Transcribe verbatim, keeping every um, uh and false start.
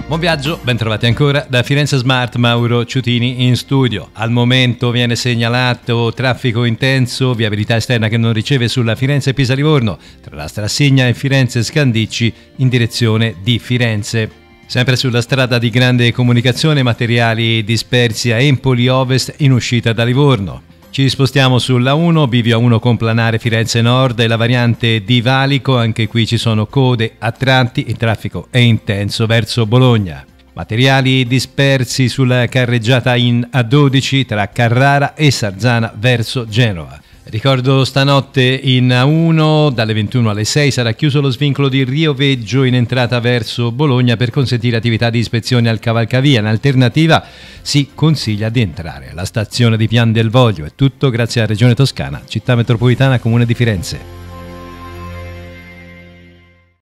Buon viaggio, ben trovati ancora da Firenze Smart, Mauro Ciutini in studio. Al momento viene segnalato traffico intenso, viabilità esterna che non riceve sulla Firenze-Pisa-Livorno, tra la Strassigna e Firenze-Scandicci in direzione di Firenze. Sempre sulla strada di grande comunicazione, materiali dispersi a Empoli Ovest in uscita da Livorno. Ci spostiamo sulla uno, bivio A uno complanare Firenze Nord e la variante di Valico, anche qui ci sono code a tratti, il traffico è intenso verso Bologna. Materiali dispersi sulla carreggiata in A dodici tra Carrara e Sarzana verso Genova. Ricordo stanotte in A uno dalle ventuno alle sei sarà chiuso lo svincolo di Rio Veggio in entrata verso Bologna per consentire attività di ispezione al cavalcavia. In alternativa si consiglia di entrare alla stazione di Pian del Voglio. È tutto grazie alla Regione Toscana, Città Metropolitana, Comune di Firenze.